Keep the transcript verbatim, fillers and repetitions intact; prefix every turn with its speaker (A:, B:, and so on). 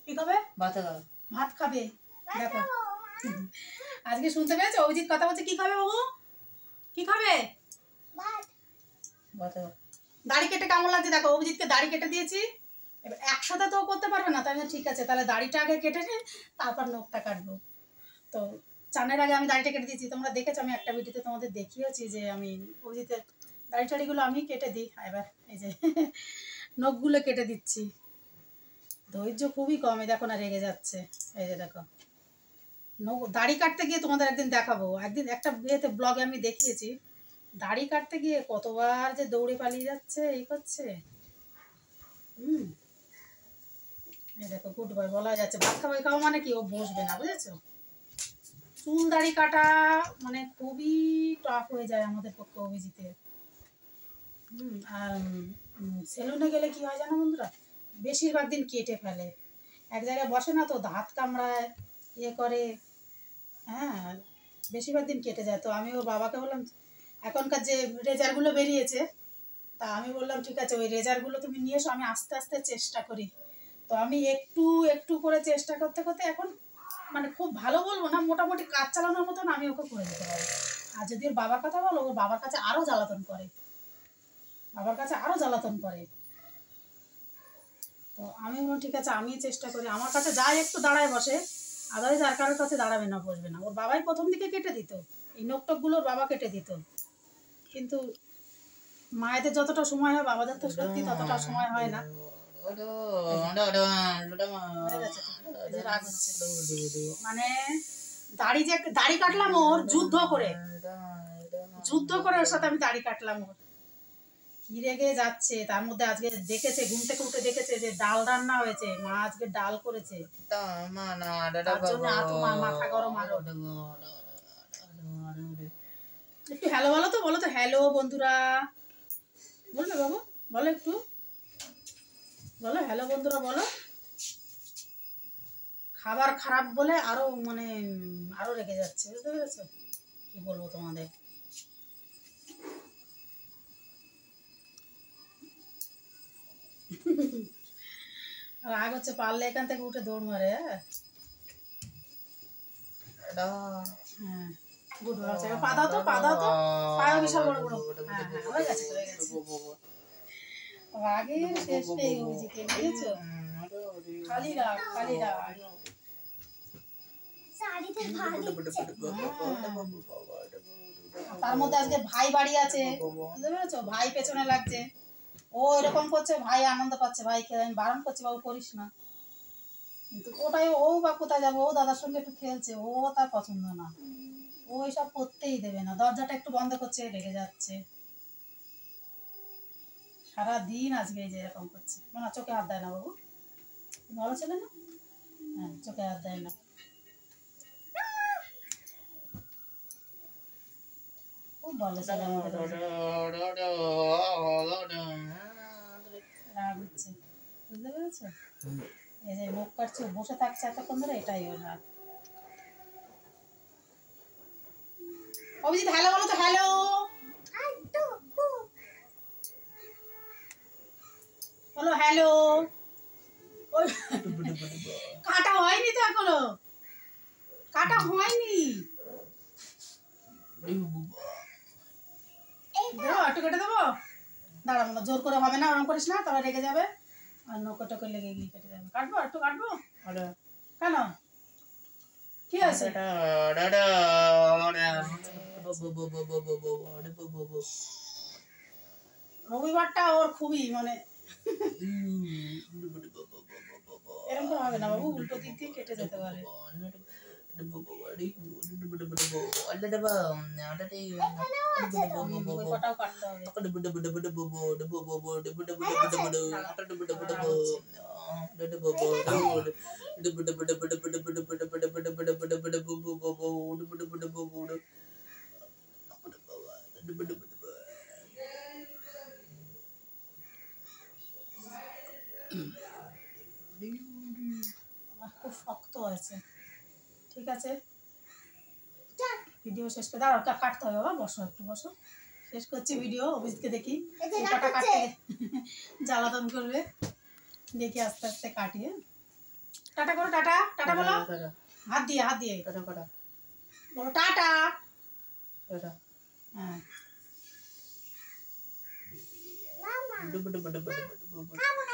A: কি খাবে?
B: ভাত খাবে।
A: ভাত খাবে। দেখো আজকে শুনতে পেয়েছো অভিজিৎ কথা বলছে, কি খাবে বাবু? কি খাবে?
B: ভাত। ভাত খাবে।
A: দাড়ি কেটে কেমন লাগছে দেখো, অভিজিৎকে দাড়ি কেটে দিয়েছি। এবার একসাথে তো করতে পারবে না, তাই ঠিক আছে তাহলে দাড়িটা আগে কেটে নে, তারপর নখটা কাটবো। তো চানের আগে আমি দাড়িটা কেটে দিয়েছি, তোমরা দেখেছো আমি একটা ভিডিওতে তোমাদের দেখিয়েছি যে আমি অভিজিতের দাড়ি টাড়িগুলো আমি কেটে দিই। এবার এই যে নখগুলো কেটে দিচ্ছি। ধৈর্য খুবই কম, এই দেখো না রেগে যাচ্ছে। এই যে দেখো নখ দাড়ি কাটতে গিয়ে তোমাদের একদিন দেখাবো, একদিন একটা বিয়েতে ব্লগে আমি দেখিয়েছি, দাড়ি কাটতে গিয়ে কতবার যে দৌড়ে পালিয়ে যাচ্ছে এই করছে। হুম এই দেখো গুড বয় বলা যাচ্ছে, ভাত খাওয়াই খাওয়া মানে কি ও বসবে না, বুঝেছো? চুল দাড়ি কাটা মানে খুবই টাফ হয়ে যায় আমাদের পক্ষে অভিজিতের। হুম আর সেলুনে গেলে কি হয় জানো বন্ধুরা, বেশিরভাগ দিন কেটে ফেলে, এক জায়গায় বসে না তো, হাত কামড়ায় ইয়ে করে, হ্যাঁ বেশিরভাগ দিন কেটে যায়। তো আমি ওর বাবাকে বললাম এখনকার যে রেজারগুলো বেরিয়েছে, তা আমি বললাম ঠিক আছে ওই রেজারগুলো তুমি নিয়ে এসো, আমি আস্তে আস্তে চেষ্টা করি। তো আমি একটু একটু করে চেষ্টা করতে করতে এখন মানে খুব ভালো বলবো না, মোটামুটি কাজ চালানোর মতন আমি ওকে করে দিতে পারি। আর যদি ওর বাবার কথা বলো, ওর বাবার কাছে আরও জ্বালাতন করে, বাবার কাছে আরও জ্বালাতন করে। তো আমি বললাম ঠিক আছে আমি চেষ্টা করি, আমার কাছে যাই একটু দাঁড়ায় বসে, আদারওয়াইজ আর কারোর কাছে দাঁড়াবে না বসবে না। ওর বাবাই প্রথম দিকে কেটে দিত, এই নোকটকগুলো ওর বাবা কেটে দিত, কিন্তু মায়েদের যতটা সময় হয় বাবাদের তো সত্যি ততটা সময় হয় না। মানে দাড়ি যে দাড়ি কাটলাম ওর যুদ্ধ করে, যুদ্ধ করে ওর সাথে আমি দাড়ি কাটলাম ওর, কি রেগে যাচ্ছে। তার মধ্যে আজকে দেখেছে ঘুম থেকে উঠে দেখেছে যে ডাল রান্না হয়েছে, মা আজকে ডাল করেছে, তার জন্য এত মাথা গরম। আরো একটু হ্যালো বলো তো, বলো তো হ্যালো বন্ধুরা, বলবে বাবু বলো একটু বলো হ্যালো বন্ধুরা বলো। খাবার খারাপ বলে আরো মানে আরো রেগে যাচ্ছে, বুঝতে পেরেছো? কি বলবো তোমাদের। রাগ হচ্ছে পারলে এখান থেকে উঠে দৌড় মারে। হ্যাঁ গুড হচ্ছে, পা দাও তো পা দাও তো, পায়ে বিশাল বড় বড়। হ্যাঁ হ্যাঁ হয়ে গেছে হয়ে গেছে। রাগের শেষ নেই অভিজিৎ, বুঝেছো? খালি রাগ খালি রাগ। তার মধ্যে আজকে ভাই বাড়ি আছে, বুঝতে পেরেছো? ভাই পেছনে লাগছে, ও এরকম করছে, ভাই আনন্দ পাচ্ছে, ভাই খেয়ে আমি বারণ করছি বাবু করিস না, কিন্তু ওটাই ও বা কোথায় যাবো, ও দাদার সঙ্গে একটু খেলছে, ও তার পছন্দ না, ও এসব করতেই দেবে না। দরজাটা একটু বন্ধ করছে রেগে যাচ্ছে, সারাদিন আজকে এই যে এরকম করছে। না চোখে হাত দেয় না বাবু, ভালো ছেলে না, হ্যাঁ চোখে হাত দেয় না। খুব ভালো ছেলে আমাদের, রাগ হচ্ছে বুঝতে পেরেছো? এই যে মুখ কাটছে বসে থাকছে এতক্ষণ ধরে, এটাই ওর রাগ। অভিজিৎ হ্যালো বলো তো, হ্যালো বলো হ্যালো। কাটা হয়নি তো এখনো, কাটা হয়নি, দেবো একটু কেটে দেবো, দাঁড়াবো না, জোর করে হবে না, ওরকম করিস না, তবে রেগে যাবে আর নৌকো টোকে লেগে গিয়ে কেটে যাবে। কাটবো একটু কাটবো, কেন কি আছে? রবিবারটা ওর খুবই মানে এরকম হবে না বাবু, উল্টো দিক দিয়ে কেটে যেতে পারে। কটাও কাটতে হবে। খুব শক্ত হয়েছে, ঠিক আছে ভিডিও শেষ করে দাঁড়াও, কাটতে হবে বাবা, বসো একটু বসো, শেষ করছি ভিডিও। অভিজিৎকে দেখি কটা কাটতে জ্বালাতন করবে, দেখি আস্তে আস্তে কাটিয়ে। টাটা করো, টাটা টাটা বলো,
B: টাটা
A: হাত দিয়ে হাত দিয়ে
B: টাটা টাটা
A: বলো টাটা।
B: টাটা
A: হ্যাঁ
B: ডুব ডুব ডুব ডুব ডুব ডুব।